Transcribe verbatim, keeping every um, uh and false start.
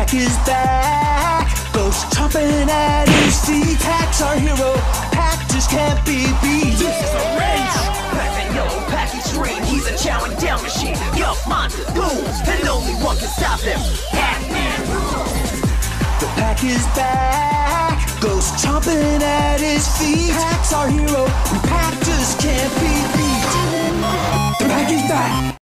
Pac is back, ghost chomping at his feet. Pac's our hero, Pac just can't be beat. This is a race. Pac that yellow, Pac extreme. He's a chowing down machine. Yup, monster goons, and only one can stop him. Pac-Man rules. The Pac is back, ghost chomping at his feet. Pac's our hero, and Pac just can't be beat. The Pac is back.